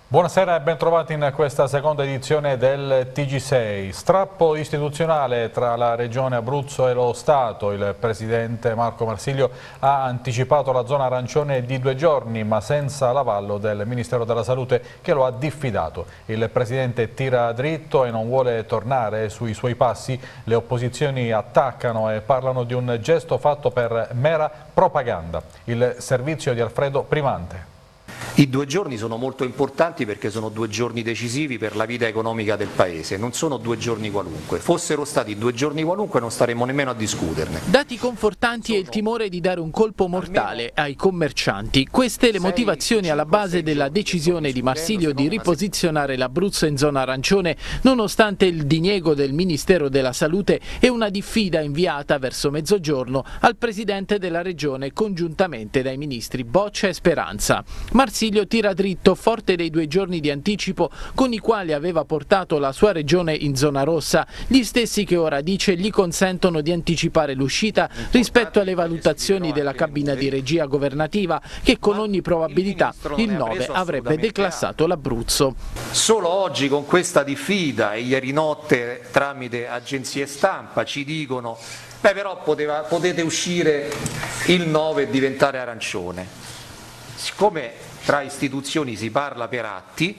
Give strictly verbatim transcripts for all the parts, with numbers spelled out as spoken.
Buonasera e bentrovati in questa seconda edizione del T G sei. Strappo istituzionale tra la Regione Abruzzo e lo Stato. Il Presidente Marco Marsilio ha anticipato la zona arancione di due giorni, ma senza l'avallo del Ministero della Salute che lo ha diffidato. Il Presidente tira dritto e non vuole tornare sui suoi passi. Le opposizioni attaccano e parlano di un gesto fatto per mera propaganda. Il servizio di Alfredo Primante. I due giorni sono molto importanti perché sono due giorni decisivi per la vita economica del Paese, non sono due giorni qualunque. Fossero stati due giorni qualunque non staremmo nemmeno a discuterne. Dati confortanti e il timore di dare un colpo mortale ai commercianti. Queste le motivazioni alla base della decisione di Marsilio di riposizionare l'Abruzzo in zona arancione, nonostante il diniego del Ministero della Salute e una diffida inviata verso mezzogiorno al Presidente della Regione congiuntamente dai ministri Boccia e Speranza. Marsilio tira dritto, forte dei due giorni di anticipo con i quali aveva portato la sua regione in zona rossa, gli stessi che ora dice gli consentono di anticipare l'uscita rispetto alle valutazioni della cabina di regia governativa che con ogni probabilità il nove avrebbe declassato l'Abruzzo. Solo oggi con questa diffida e ieri notte tramite agenzie stampa ci dicono beh però poteva, potete uscire il nove e diventare arancione. Siccome tra istituzioni si parla per atti,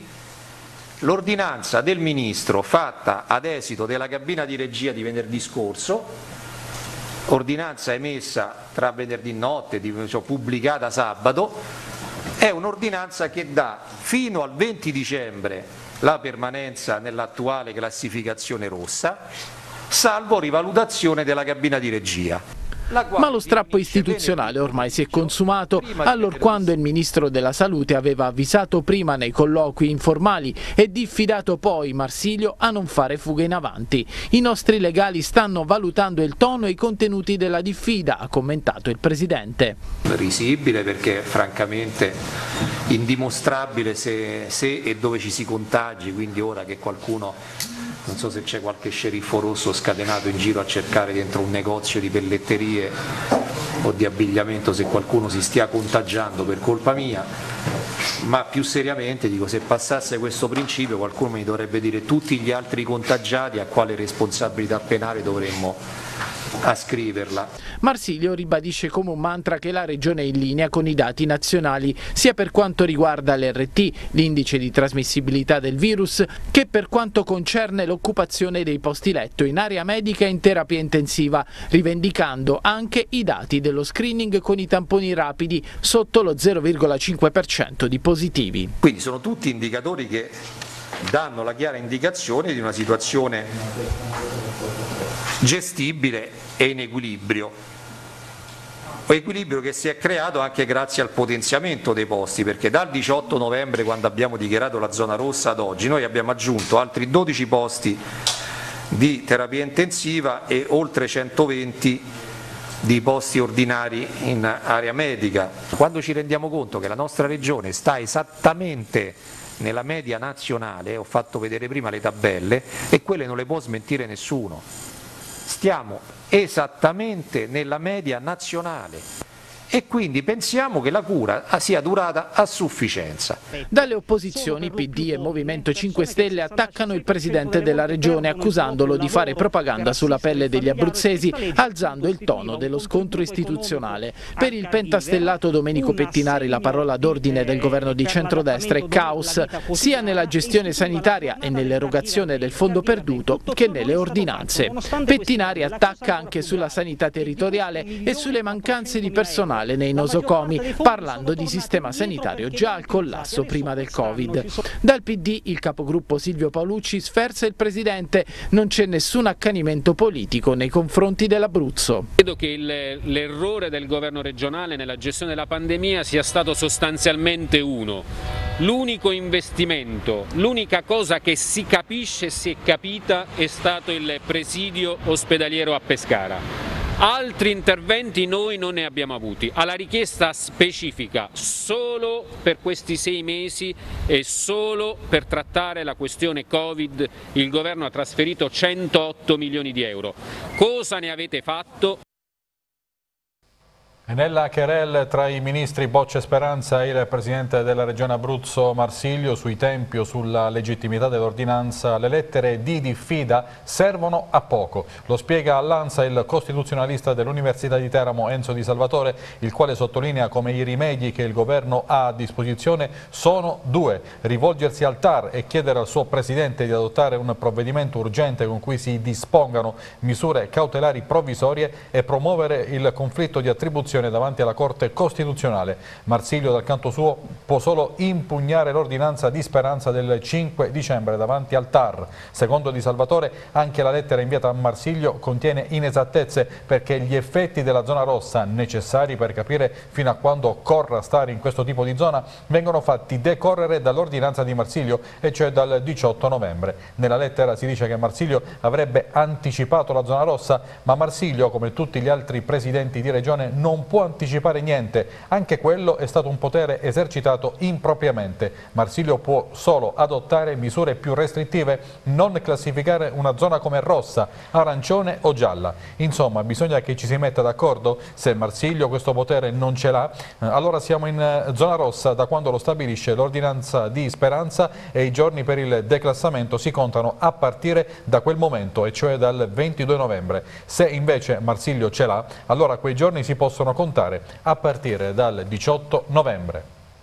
l'ordinanza del Ministro fatta ad esito della cabina di regia di venerdì scorso, ordinanza emessa tra venerdì notte, cioè pubblicata sabato, è un'ordinanza che dà fino al venti dicembre la permanenza nell'attuale classificazione rossa, salvo rivalutazione della cabina di regia. Ma lo strappo istituzionale ormai si è consumato allorquando il Ministro della Salute aveva avvisato prima nei colloqui informali e diffidato poi Marsilio a non fare fughe in avanti. I nostri legali stanno valutando il tono e i contenuti della diffida, ha commentato il Presidente. Risibile perché francamente indimostrabile se, se e dove ci si contagi, quindi ora che qualcuno... Non so se c'è qualche sceriffo rosso scatenato in giro a cercare dentro un negozio di pelletterie o di abbigliamento se qualcuno si stia contagiando per colpa mia, ma più seriamente dico se passasse questo principio qualcuno mi dovrebbe dire tutti gli altri contagiati a quale responsabilità penale dovremmo ascriverla. Marsilio ribadisce come un mantra che la Regione è in linea con i dati nazionali sia per quanto riguarda l'R T, l'indice di trasmissibilità del virus, che per quanto concerne l'occupazione dei posti letto in area medica e in terapia intensiva, rivendicando anche i dati dello screening con i tamponi rapidi sotto lo zero virgola cinque per cento di positivi. Quindi sono tutti indicatori che danno la chiara indicazione di una situazione gestibile e in equilibrio, equilibrio che si è creato anche grazie al potenziamento dei posti, perché dal diciotto novembre, quando abbiamo dichiarato la zona rossa, ad oggi noi abbiamo aggiunto altri dodici posti di terapia intensiva e oltre centoventi di posti ordinari in area medica. Quando ci rendiamo conto che la nostra regione sta esattamente nella media nazionale, ho fatto vedere prima le tabelle e quelle non le può smentire nessuno, stiamo esattamente nella media nazionale e quindi pensiamo che la cura sia durata a sufficienza. Dalle opposizioni P D e Movimento cinque Stelle attaccano il Presidente della Regione accusandolo di fare propaganda sulla pelle degli abruzzesi, alzando il tono dello scontro istituzionale. Per il pentastellato Domenico Pettinari la parola d'ordine del governo di centrodestra è caos, sia nella gestione sanitaria e nell'erogazione del fondo perduto che nelle ordinanze. Pettinari attacca anche sulla sanità territoriale e sulle mancanze di personale nei nosocomi, parlando di sistema sanitario già al collasso prima del Covid. Dal P D il capogruppo Silvio Paolucci sferza il Presidente, non c'è nessun accanimento politico nei confronti dell'Abruzzo. Credo che l'errore del governo regionale nella gestione della pandemia sia stato sostanzialmente uno: l'unico investimento, l'unica cosa che si capisce e si è capita è stato il presidio ospedaliero a Pescara. Altri interventi noi non ne abbiamo avuti, alla richiesta specifica solo per questi sei mesi e solo per trattare la questione Covid il governo ha trasferito centootto milioni di euro. Cosa ne avete fatto? Nella querelle tra i ministri Boccia e Speranza e il presidente della regione Abruzzo Marsilio sui tempi o sulla legittimità dell'ordinanza, le lettere di diffida servono a poco. Lo spiega all'Ansa il costituzionalista dell'Università di Teramo Enzo Di Salvatore, il quale sottolinea come i rimedi che il governo ha a disposizione sono due: rivolgersi al T A R e chiedere al suo presidente di adottare un provvedimento urgente con cui si dispongano misure cautelari provvisorie e promuovere il conflitto di attribuzione davanti alla Corte Costituzionale. Marsilio dal canto suo può solo impugnare l'ordinanza di Speranza del cinque dicembre davanti al T A R. Secondo Di Salvatore, anche la lettera inviata a Marsilio contiene inesattezze perché gli effetti della zona rossa, necessari per capire fino a quando occorra stare in questo tipo di zona, vengono fatti decorrere dall'ordinanza di Marsilio, e cioè dal diciotto novembre. Nella lettera si dice che Marsilio avrebbe anticipato la zona rossa, ma Marsilio, come tutti gli altri presidenti di regione, non può anticipare niente, anche quello è stato un potere esercitato impropriamente. Marsilio può solo adottare misure più restrittive, non classificare una zona come rossa, arancione o gialla. Insomma, bisogna che ci si metta d'accordo. Se Marsilio questo potere non ce l'ha, allora siamo in zona rossa da quando lo stabilisce l'ordinanza di Speranza e i giorni per il declassamento si contano a partire da quel momento, e cioè dal ventidue novembre. Se invece Marsilio ce l'ha, allora quei giorni si possono contare a partire dal diciotto novembre.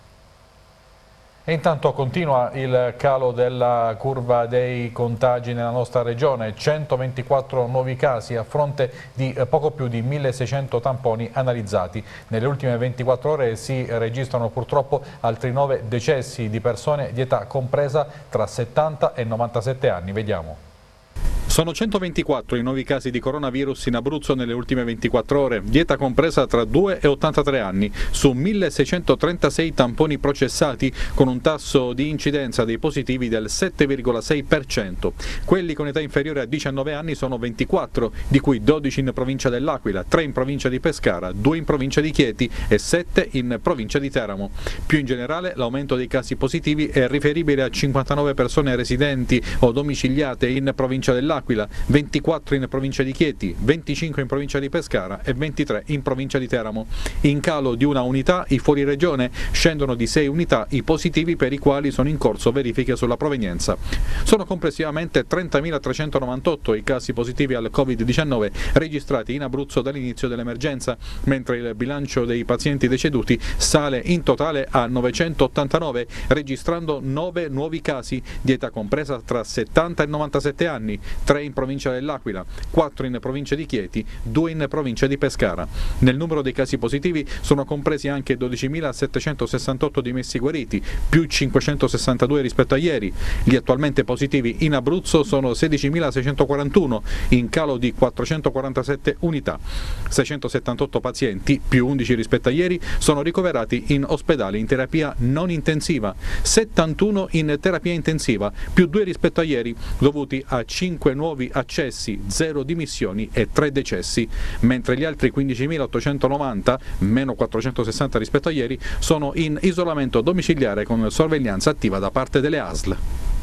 E intanto continua il calo della curva dei contagi nella nostra regione, centoventiquattro nuovi casi a fronte di poco più di milleseicento tamponi analizzati. Nelle ultime ventiquattro ore si registrano purtroppo altri nove decessi di persone di età compresa tra settanta e novantasette anni. Vediamo. Sono centoventiquattro i nuovi casi di coronavirus in Abruzzo nelle ultime ventiquattro ore, di età compresa tra due e ottantatré anni, su milleseicentotrentasei tamponi processati, con un tasso di incidenza dei positivi del sette virgola sei per cento. Quelli con età inferiore a diciannove anni sono ventiquattro, di cui dodici in provincia dell'Aquila, tre in provincia di Pescara, due in provincia di Chieti e sette in provincia di Teramo. Più in generale, l'aumento dei casi positivi è riferibile a cinquantanove persone residenti o domiciliate in provincia dell'Aquila, ventiquattro in provincia di Chieti, venticinque in provincia di Pescara e ventitré in provincia di Teramo. In calo di una unità i fuori regione, scendono di sei unità i positivi per i quali sono in corso verifiche sulla provenienza. Sono complessivamente trentamilatrecentonovantotto i casi positivi al Covid diciannove registrati in Abruzzo dall'inizio dell'emergenza, mentre il bilancio dei pazienti deceduti sale in totale a novecentottantanove, registrando nove nuovi casi di età compresa tra settanta e novantasette anni, tre in provincia dell'Aquila, quattro in provincia di Chieti, due in provincia di Pescara. Nel numero dei casi positivi sono compresi anche dodicimilasettecentosessantotto dimessi guariti, più cinquecentosessantadue rispetto a ieri. Gli attualmente positivi in Abruzzo sono sedicimilaseicentoquarantuno, in calo di quattrocentoquarantasette unità. seicentosettantotto pazienti, più undici rispetto a ieri, sono ricoverati in ospedale in terapia non intensiva, settantuno in terapia intensiva, più due rispetto a ieri, dovuti a cinque nuovi accessi, zero dimissioni e tre decessi, mentre gli altri quindicimilaottocentonovanta, meno quattrocentosessanta rispetto a ieri, sono in isolamento domiciliare con sorveglianza attiva da parte delle A S L.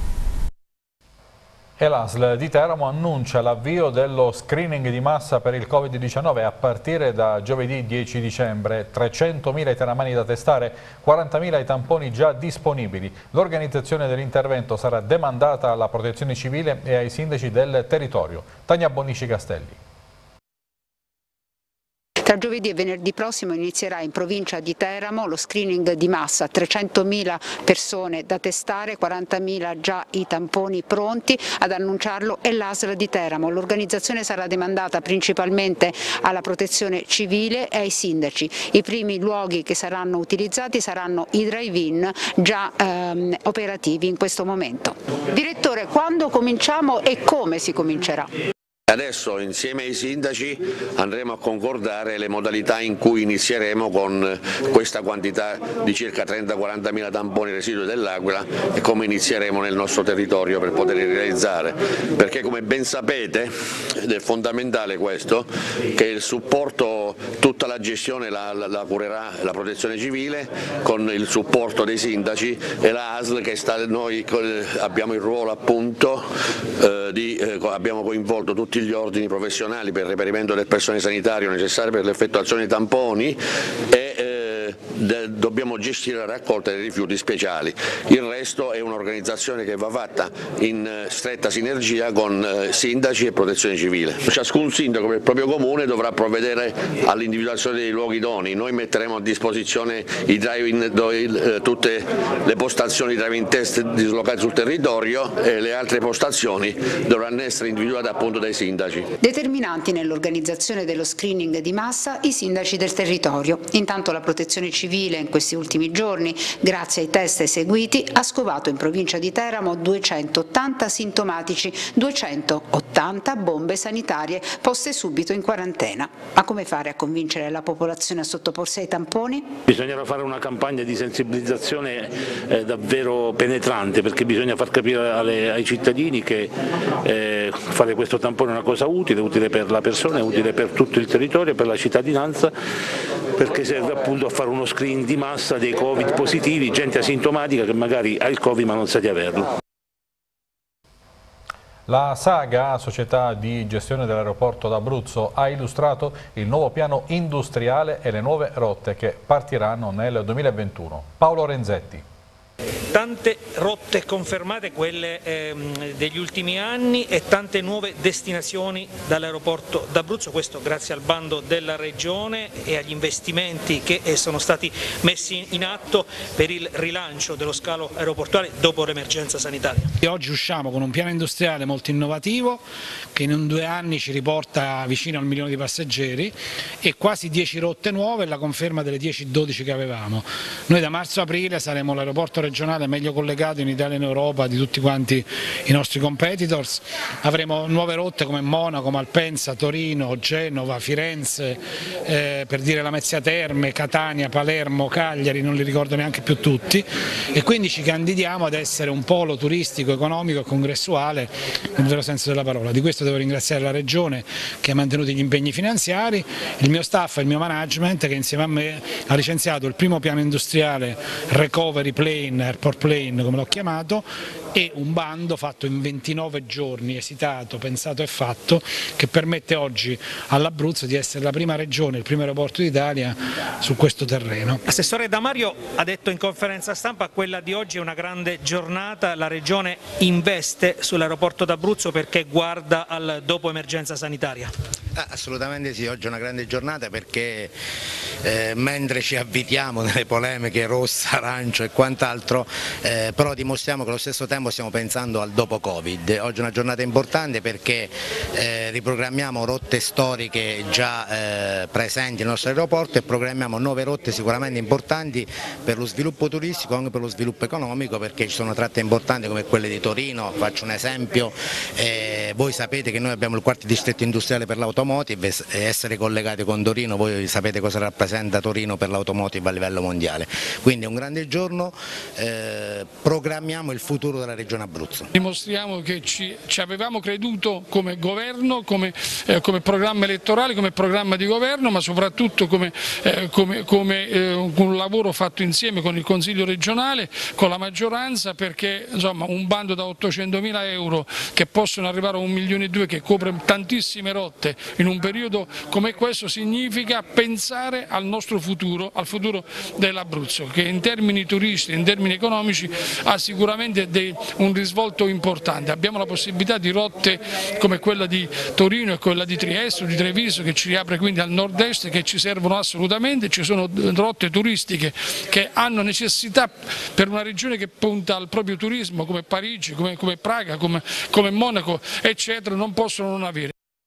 E l'A S L di Teramo annuncia l'avvio dello screening di massa per il Covid diciannove a partire da giovedì dieci dicembre. trecentomila i teramani da testare, quarantamila i tamponi già disponibili. L'organizzazione dell'intervento sarà demandata alla Protezione Civile e ai sindaci del territorio. Tania Bonisci Castelli. Tra giovedì e venerdì prossimo inizierà in provincia di Teramo lo screening di massa, trecentomila persone da testare, quarantamila già i tamponi pronti. Ad annunciarlo è l'A S L di Teramo. L'organizzazione sarà demandata principalmente alla Protezione Civile e ai sindaci. I primi luoghi che saranno utilizzati saranno i drive-in già ehm, operativi in questo momento. Direttore, quando cominciamo e come si comincerà? Adesso insieme ai sindaci andremo a concordare le modalità in cui inizieremo con questa quantità di circa trenta quaranta mila tamponi residui dell'Aquila e come inizieremo nel nostro territorio per poterli realizzare, perché come ben sapete ed è fondamentale questo, che il supporto tutto tutta la gestione la, la, la curerà la Protezione Civile con il supporto dei sindaci e la A S L che sta, noi abbiamo il ruolo appunto eh, di, eh, abbiamo coinvolto tutti gli ordini professionali per il reperimento del personale sanitario necessario per l'effettuazione dei tamponi e eh, De, dobbiamo gestire la raccolta dei rifiuti speciali. Il resto è un'organizzazione che va fatta in stretta sinergia con eh, sindaci e protezione civile. Ciascun sindaco per il proprio comune dovrà provvedere all'individuazione dei luoghi idonei. Noi metteremo a disposizione i drive-in, eh, tutte le postazioni drive-in test dislocate sul territorio e le altre postazioni dovranno essere individuate appunto dai sindaci. Determinanti nell'organizzazione dello screening di massa i sindaci del territorio. Intanto la protezione civile in questi ultimi giorni, grazie ai test eseguiti, ha scovato in provincia di Teramo duecentottanta sintomatici, duecentottanta bombe sanitarie poste subito in quarantena. Ma come fare a convincere la popolazione a sottoporsi ai tamponi? Bisognerà fare una campagna di sensibilizzazione eh, davvero penetrante, perché bisogna far capire alle, ai cittadini che eh, fare questo tampone è una cosa utile, utile per la persona, utile per tutto il territorio, per la cittadinanza, perché serve appunto a fare uno screening di massa dei Covid positivi, gente asintomatica che magari ha il Covid ma non sa di averlo. La Saga, società di gestione dell'aeroporto d'Abruzzo, ha illustrato il nuovo piano industriale e le nuove rotte che partiranno nel duemilaventuno. Paolo Renzetti. Tante rotte confermate, quelle ehm, degli ultimi anni, e tante nuove destinazioni dall'aeroporto d'Abruzzo, questo grazie al bando della Regione e agli investimenti che eh, sono stati messi in atto per il rilancio dello scalo aeroportuale dopo l'emergenza sanitaria. Oggi usciamo con un piano industriale molto innovativo che in due anni ci riporta vicino al milione di passeggeri e quasi dieci rotte nuove, la conferma delle dieci dodici che avevamo. Noi da marzo-aprile saremo l'aeroporto regionale meglio collegato in Italia e in Europa di tutti quanti i nostri competitors. Avremo nuove rotte come Monaco, Malpensa, Torino, Genova, Firenze, eh, per dire Lamezia Terme, Catania, Palermo, Cagliari, non li ricordo neanche più tutti, e quindi ci candidiamo ad essere un polo turistico, economico e congressuale nel vero senso della parola. Di questo devo ringraziare la Regione che ha mantenuto gli impegni finanziari, il mio staff e il mio management che insieme a me ha licenziato il primo piano industriale Recovery Plane, Airport Plane come l'ho chiamato, e un bando fatto in ventinove giorni, esitato, pensato e fatto, che permette oggi all'Abruzzo di essere la prima regione, il primo aeroporto d'Italia su questo terreno. Assessore Damario ha detto in conferenza stampa: quella di oggi è una grande giornata, la Regione investe sull'aeroporto d'Abruzzo perché guarda al dopo emergenza sanitaria. Ah, assolutamente sì, oggi è una grande giornata perché eh, mentre ci avvitiamo nelle polemiche rossa, arancio e quant'altro, eh, però dimostriamo che allo stesso tempo stiamo pensando al dopo Covid. Oggi è una giornata importante perché eh, riprogrammiamo rotte storiche già eh, presenti nel nostro aeroporto e programmiamo nuove rotte sicuramente importanti per lo sviluppo turistico e anche per lo sviluppo economico, perché ci sono tratte importanti come quelle di Torino. Faccio un esempio, eh, voi sapete che noi abbiamo il quarto distretto industriale per l'automotive e essere collegati con Torino, voi sapete cosa rappresenta Torino per l'automotive a livello mondiale, quindi è un grande giorno, eh, programmiamo il futuro della Regione Abruzzo. Dimostriamo che ci, ci avevamo creduto come governo, come, eh, come programma elettorale, come programma di governo, ma soprattutto come, eh, come, come eh, un lavoro fatto insieme con il Consiglio regionale, con la maggioranza, perché insomma un bando da ottocentomila euro che possono arrivare a un milione e due, che copre tantissime rotte in un periodo come questo, significa pensare al nostro futuro, al futuro dell'Abruzzo, che in termini turistici, in termini economici ha sicuramente dei, un risvolto importante. Abbiamo la possibilità di rotte come quella di Torino e quella di Trieste o di Treviso, che ci riapre quindi al nord-est, che ci servono assolutamente. Ci sono rotte turistiche che hanno necessità per una regione che punta al proprio turismo, come Parigi, come, come Praga, come, come Monaco, eccetera, non possono non avere.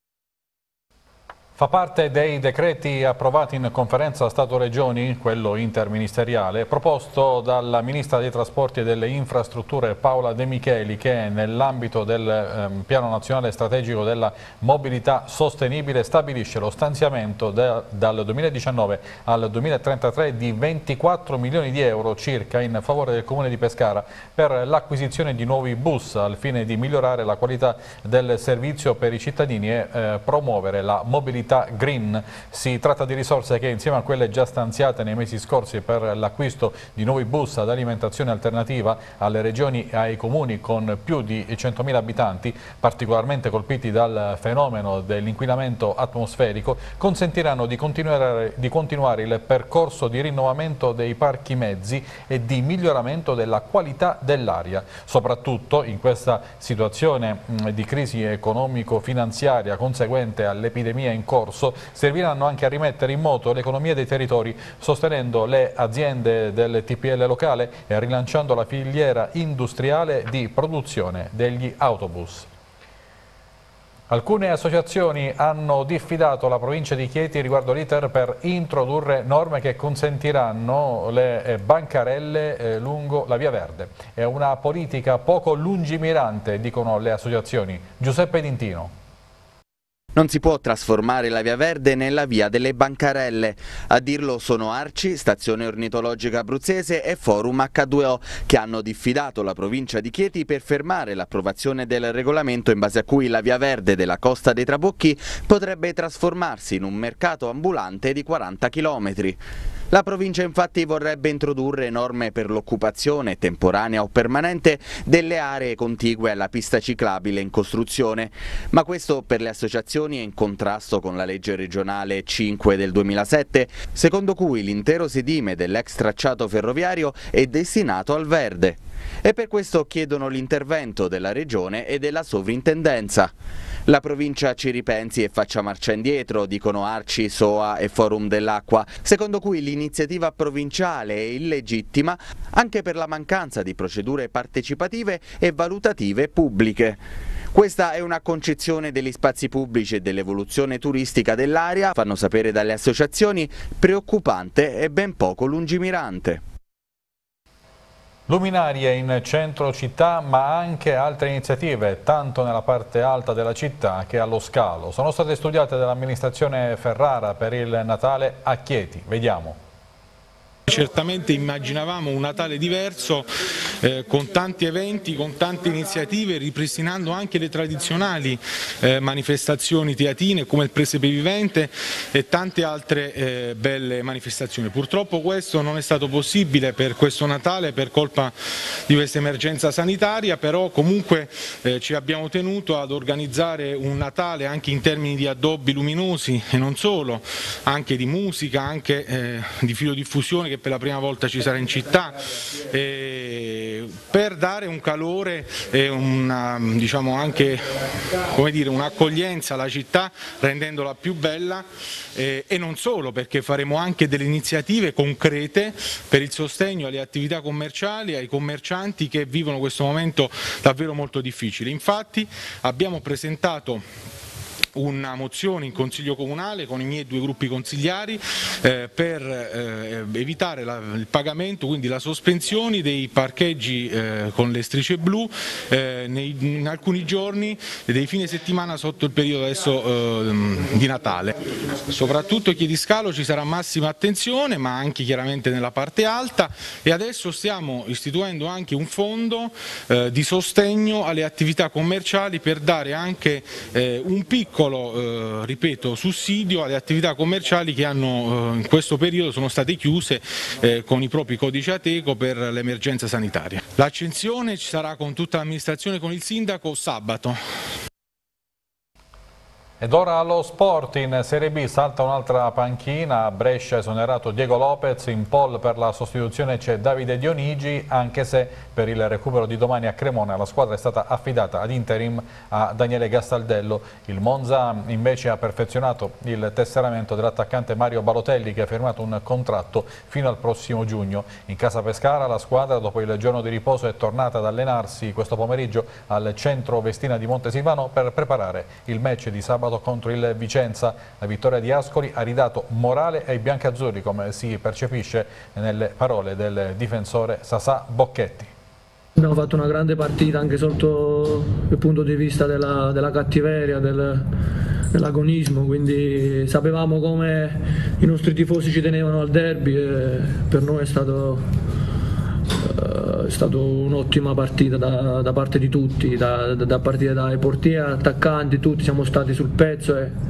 Fa parte dei decreti approvati in conferenza Stato-Regioni, quello interministeriale, proposto dalla Ministra dei Trasporti e delle Infrastrutture Paola De Micheli, che nell'ambito del eh, Piano Nazionale Strategico della Mobilità Sostenibile stabilisce lo stanziamento de, dal duemiladiciannove al duemilatrentatré di ventiquattro milioni di euro circa in favore del Comune di Pescara per l'acquisizione di nuovi bus al fine di migliorare la qualità del servizio per i cittadini e eh, promuovere la mobilità mobilità green. Si tratta di risorse che, insieme a quelle già stanziate nei mesi scorsi per l'acquisto di nuovi bus ad alimentazione alternativa alle regioni e ai comuni con più di centomila abitanti, particolarmente colpiti dal fenomeno dell'inquinamento atmosferico, consentiranno di continuare, di continuare il percorso di rinnovamento dei parchi mezzi e di miglioramento della qualità dell'aria. Soprattutto in questa situazione di crisi economico-finanziaria conseguente all'epidemia in corso, serviranno anche a rimettere in moto l'economia dei territori, sostenendo le aziende del T P L locale e rilanciando la filiera industriale di produzione degli autobus. Alcune associazioni hanno diffidato la provincia di Chieti riguardo l'iter per introdurre norme che consentiranno le bancarelle lungo la Via Verde. È una politica poco lungimirante, dicono le associazioni. Giuseppe D'Intino. Non si può trasformare la Via Verde nella via delle bancarelle. A dirlo sono Arci, Stazione Ornitologica Abruzzese e Forum H due O, che hanno diffidato la provincia di Chieti per fermare l'approvazione del regolamento in base a cui la Via Verde della Costa dei Trabocchi potrebbe trasformarsi in un mercato ambulante di quaranta chilometri. La provincia infatti vorrebbe introdurre norme per l'occupazione temporanea o permanente delle aree contigue alla pista ciclabile in costruzione, ma questo per le associazioni è in contrasto con la legge regionale cinque del duemilasette, secondo cui l'intero sedime dell'ex tracciato ferroviario è destinato al verde. E per questo chiedono l'intervento della Regione e della Sovrintendenza. La provincia ci ripensi e faccia marcia indietro, dicono Arci, S O A e Forum dell'Acqua, secondo cui l'iniziativa provinciale è illegittima anche per la mancanza di procedure partecipative e valutative pubbliche. Questa è una concezione degli spazi pubblici e dell'evoluzione turistica dell'area, fanno sapere dalle associazioni, preoccupante e ben poco lungimirante. Luminarie in centro città, ma anche altre iniziative, tanto nella parte alta della città che allo scalo. Sono state studiate dall'amministrazione Ferrara per il Natale a Chieti. Vediamo. Certamente immaginavamo un Natale diverso, eh, con tanti eventi, con tante iniziative, ripristinando anche le tradizionali eh, manifestazioni teatrine come il Presepe Vivente e tante altre eh, belle manifestazioni. Purtroppo questo non è stato possibile per questo Natale per colpa di questa emergenza sanitaria, però comunque eh, ci abbiamo tenuto ad organizzare un Natale anche in termini di addobbi luminosi e non solo, anche di musica, anche eh, di filodiffusione che per la prima volta ci sarà in città, eh, per dare un calore e una, diciamo anche, come dire, un'accoglienza alla città, rendendola più bella, eh, e non solo, perché faremo anche delle iniziative concrete per il sostegno alle attività commerciali, ai commercianti che vivono questo momento davvero molto difficile. Infatti abbiamo presentato una mozione in Consiglio Comunale con i miei due gruppi consigliari eh, per eh, evitare la, il pagamento, quindi la sospensione dei parcheggi eh, con le strisce blu eh, nei, in alcuni giorni dei fine settimana sotto il periodo adesso eh, di Natale. Soprattutto a Chiediscalo ci sarà massima attenzione, ma anche chiaramente nella parte alta, e adesso stiamo istituendo anche un fondo eh, di sostegno alle attività commerciali per dare anche eh, un piccolo Eh, ripeto, sussidio alle attività commerciali che hanno eh, in questo periodo sono state chiuse eh, con i propri codici Ateco per l'emergenza sanitaria. L'accensione ci sarà con tutta l'amministrazione, con il sindaco, sabato. Ed ora allo sport. In Serie B salta un'altra panchina, a Brescia esonerato Diego Lopez, in pole per la sostituzione c'è Davide Dionigi, anche se per il recupero di domani a Cremona la squadra è stata affidata ad interim a Daniele Gastaldello. Il Monza invece ha perfezionato il tesseramento dell'attaccante Mario Balotelli, che ha firmato un contratto fino al prossimo giugno. In casa Pescara la squadra, dopo il giorno di riposo, è tornata ad allenarsi questo pomeriggio al centro Vestina di Montesilvano per preparare il match di sabato contro il Vicenza. La vittoria di Ascoli ha ridato morale ai biancazzurri, come si percepisce nelle parole del difensore Sasà Bocchetti. Abbiamo fatto una grande partita anche sotto il punto di vista della, della cattiveria, del, dell'agonismo, quindi sapevamo come i nostri tifosi ci tenevano al derby e per noi è stato è stata un'ottima partita da, da parte di tutti, da, da, da partire dai portieri, attaccanti, tutti siamo stati sul pezzo e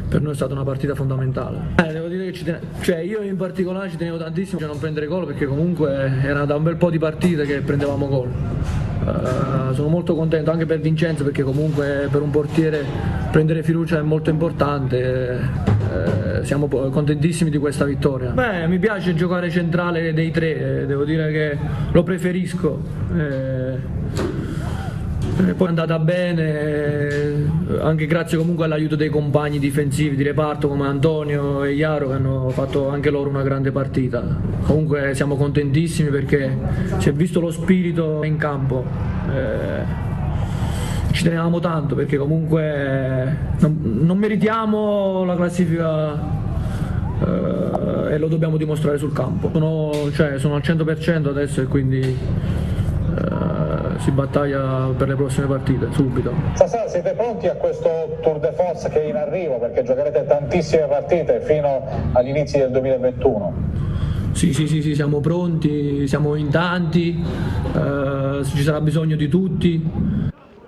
per noi è stata una partita fondamentale. Eh, devo dire che ci ten- cioè io in particolare ci tenevo tantissimo a non prendere gol, perché comunque era da un bel po' di partite che prendevamo gol. Uh, sono molto contento anche per Vincenzo, perché comunque per un portiere prendere fiducia è molto importante. Uh, siamo contentissimi di questa vittoria. Beh, mi piace giocare centrale dei tre, eh, devo dire che lo preferisco. Eh, Poi è andata bene, anche grazie comunque all'aiuto dei compagni difensivi di reparto come Antonio e Iaro, che hanno fatto anche loro una grande partita. Comunque siamo contentissimi perché si è visto lo spirito in campo. Eh, ci tenevamo tanto perché comunque non, non meritiamo la classifica eh, e lo dobbiamo dimostrare sul campo. Sono, cioè, sono al cento per cento adesso e quindi si battaglia per le prossime partite, subito. Stasera siete pronti a questo tour de force che è in arrivo, perché giocherete tantissime partite fino agli inizi del duemilaventuno? Sì, sì, sì, sì, siamo pronti, siamo in tanti, eh, ci sarà bisogno di tutti.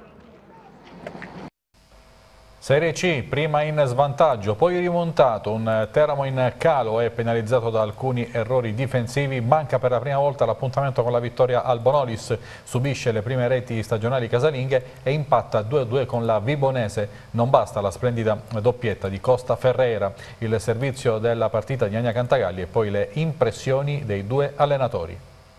Serie C, prima in svantaggio, poi rimontato, un Teramo in calo è penalizzato da alcuni errori difensivi, manca per la prima volta l'appuntamento con la vittoria al Bonolis, subisce le prime reti stagionali casalinghe e impatta due a due con la Vibonese. Non basta la splendida doppietta di Costa Ferreira, il servizio della partita di Ania Cantagalli e poi le impressioni dei due allenatori.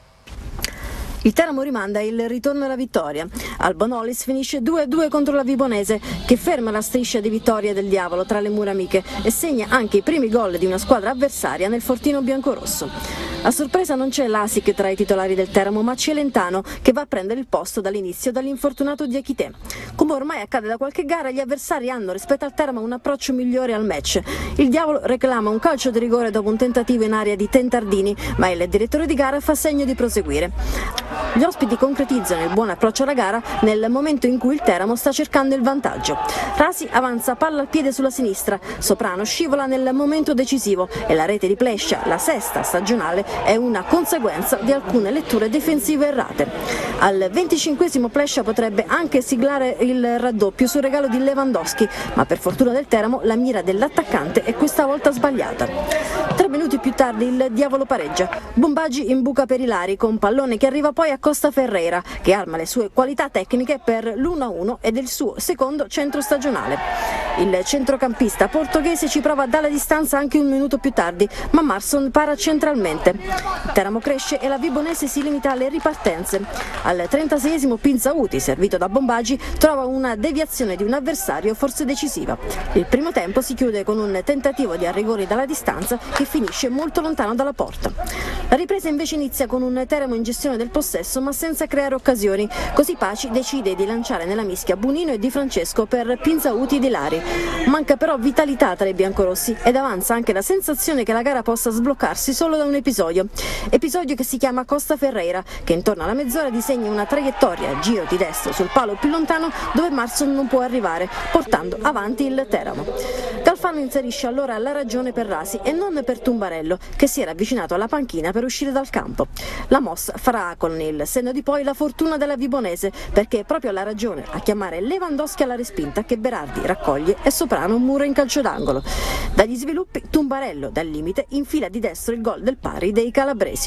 Il Teramo rimanda il ritorno alla vittoria. Al Bonolis finisce due a due contro la Vibonese, che ferma la striscia di vittorie del Diavolo tra le mura amiche e segna anche i primi gol di una squadra avversaria nel fortino biancorosso. A sorpresa non c'è l'Asic tra i titolari del Teramo, ma Celentano, che va a prendere il posto dall'inizio dall'infortunato Diachité. Come ormai accade da qualche gara, gli avversari hanno rispetto al Teramo un approccio migliore al match. Il Diavolo reclama un calcio di rigore dopo un tentativo in area di Tentardini, ma il direttore di gara fa segno di proseguire. Gli ospiti concretizzano il buon approccio alla gara nel momento in cui il Teramo sta cercando il vantaggio. Rasi avanza palla al piede sulla sinistra, Soprano scivola nel momento decisivo e la rete di Plescia, la sesta stagionale, è una conseguenza di alcune letture difensive errate. Al venticinquesimo Plescia potrebbe anche siglare il raddoppio sul regalo di Lewandowski, ma per fortuna del Teramo la mira dell'attaccante è questa volta sbagliata. Tre minuti più tardi il Diavolo pareggia. Bombaggi in buca per Ilari con pallone che arriva poi a Costa Ferreira, che arma le sue qualità tecniche per l'uno a uno ed il suo secondo centro stagionale. Il centrocampista portoghese ci prova dalla distanza anche un minuto più tardi, ma Marson para centralmente. Il Teramo cresce e la Vibonese si limita alle ripartenze. Al trentaseiesimo Pinzauti, servito da Bombaggi, trova una deviazione di un avversario forse decisiva. Il primo tempo si chiude con un tentativo di arrigori dalla distanza che finisce molto lontano dalla porta. La ripresa invece inizia con un Teramo in gestione del possesso ma senza creare occasioni, così Paci decide di lanciare nella mischia Bunino e Di Francesco per Pinzauti ed Ilari. Manca però vitalità tra i biancorossi ed avanza anche la sensazione che la gara possa sbloccarsi solo da un episodio. Episodio che si chiama Costa Ferreira, che intorno alla mezz'ora disegna una traiettoria a giro di destro sul palo più lontano dove Marson non può arrivare, portando avanti il Teramo. Galfano inserisce allora la ragione per Rasi e non per Tumbarello, che si era avvicinato alla panchina per uscire dal campo. La mossa farà con il senno di poi la fortuna della Vibonese, perché è proprio la ragione a chiamare Lewandowski alla respinta che Berardi raccoglie e Soprano mura in calcio d'angolo. Dagli sviluppi Tumbarello dal limite infila di destro il gol del pari dei calabresi.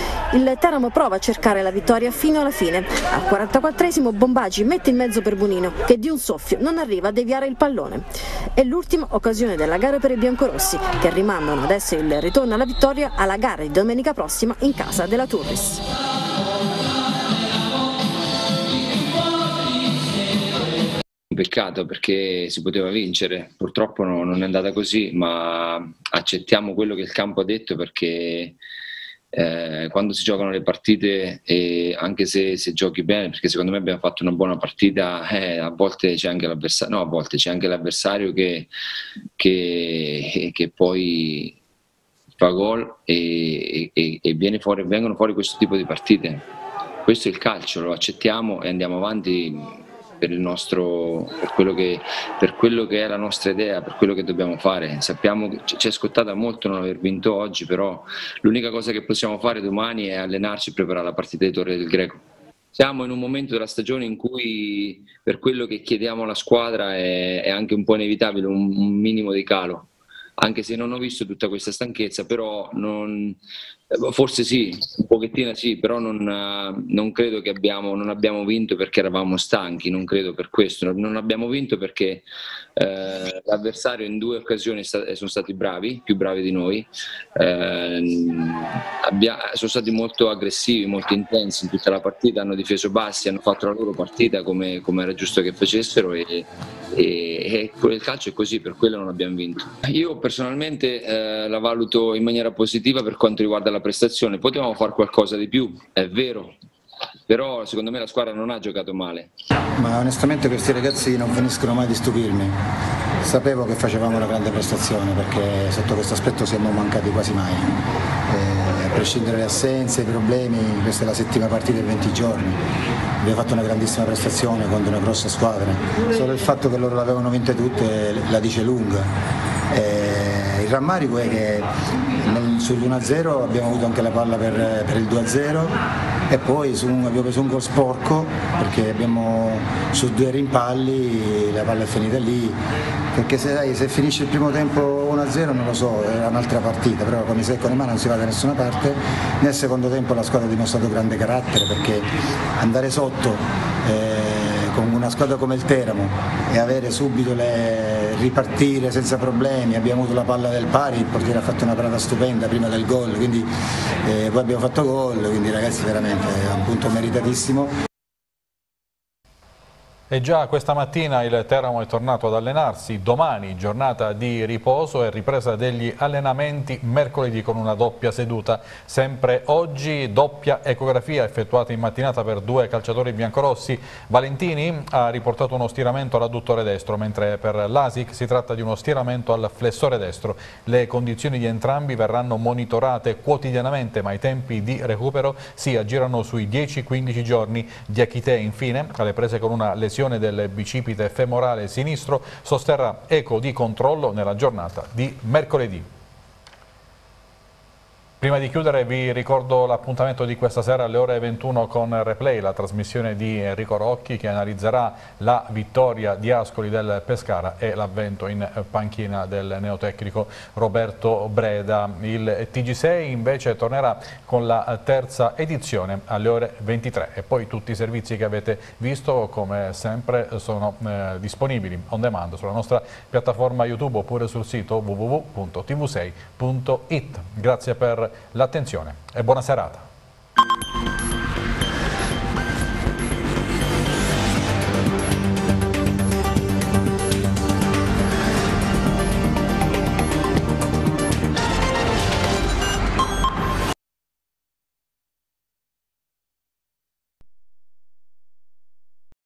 Il Teramo prova a cercare la vittoria fino alla fine. Al quarantaquattresimo Bombaggi mette in mezzo per Bunino, che di un soffio non arriva a deviare il pallone. È l'ultima occasione della gara per i biancorossi, che rimandano adesso il ritorno alla vittoria alla gara di domenica prossima in casa della Turris. Un peccato perché si poteva vincere, purtroppo no, non è andata così, ma accettiamo quello che il campo ha detto perché eh, quando si giocano le partite, e anche se, se giochi bene, perché secondo me abbiamo fatto una buona partita, eh, a volte c'è anche l'avversario, no, a volte c'è anche l'avversario che, che, che poi fa gol e, e, e viene fuori, vengono fuori questo tipo di partite. Questo è il calcio, lo accettiamo e andiamo avanti per il nostro, per quello che, per quello che è la nostra idea, per quello che dobbiamo fare. Sappiamo che ci è scottata molto non aver vinto oggi, però l'unica cosa che possiamo fare domani è allenarci e preparare la partita di Torre del Greco. siamo in un momento della stagione in cui per quello che chiediamo alla squadra è, è anche un po' inevitabile un, un minimo di calo, anche se non ho visto tutta questa stanchezza, però non, forse sì, un pochettino sì, però non, non credo che abbiamo, non abbiamo vinto perché eravamo stanchi, non credo per questo, non abbiamo vinto perché eh, l'avversario in due occasioni sono stati bravi, più bravi di noi, eh, abbia, sono stati molto aggressivi, molto intensi in tutta la partita, hanno difeso bassi, hanno fatto la loro partita come, come era giusto che facessero e, e, e il calcio è così, per quello non abbiamo vinto. Io personalmente eh, la valuto in maniera positiva per quanto riguarda la prestazione, potevamo fare qualcosa di più, è vero, però secondo me la squadra non ha giocato male. Ma onestamente questi ragazzi non finiscono mai di stupirmi, sapevo che facevamo una grande prestazione perché sotto questo aspetto siamo mancati quasi mai, eh, a prescindere dalle assenze, i problemi, questa è la settima partita in venti giorni, abbiamo fatto una grandissima prestazione contro una grossa squadra, solo il fatto che loro l'avevano vinte tutte la dice lunga. Eh, il rammarico è che nel, sull'uno a zero abbiamo avuto anche la palla per, per il due a zero e poi su, abbiamo preso un gol sporco perché abbiamo su due rimpalli la palla è finita lì, perché se, dai, se finisce il primo tempo uno a zero non lo so, era un'altra partita, però con i secco in mano non si va da nessuna parte. Nel secondo tempo la squadra ha dimostrato grande carattere perché andare sotto eh, con una squadra come il Teramo e avere subito le ripartire senza problemi, abbiamo avuto la palla del pari, il portiere ha fatto una parata stupenda prima del gol, quindi eh, poi abbiamo fatto gol, quindi ragazzi veramente è un punto meritatissimo. E già questa mattina il Teramo è tornato ad allenarsi, domani giornata di riposo e ripresa degli allenamenti mercoledì con una doppia seduta. Sempre oggi doppia ecografia effettuata in mattinata per due calciatori biancorossi. Valentini ha riportato uno stiramento all'adduttore destro, mentre per l'Asic si tratta di uno stiramento al flessore destro. Le condizioni di entrambi verranno monitorate quotidianamente, ma i tempi di recupero si aggirano sui dieci quindici giorni. Diachité infine, alle prese con una lesione del bicipite femorale sinistro, sosterrà eco di controllo nella giornata di mercoledì. Prima di chiudere vi ricordo l'appuntamento di questa sera alle ore ventuno con Replay, la trasmissione di Enrico Rocchi che analizzerà la vittoria di Ascoli del Pescara e l'avvento in panchina del neotecnico Roberto Breda. Il T G sei invece tornerà con la terza edizione alle ore ventitré e poi tutti i servizi che avete visto come sempre sono eh, disponibili on demand sulla nostra piattaforma YouTube oppure sul sito w w w punto t v sei punto it. Grazie per l'attenzione e buona serata.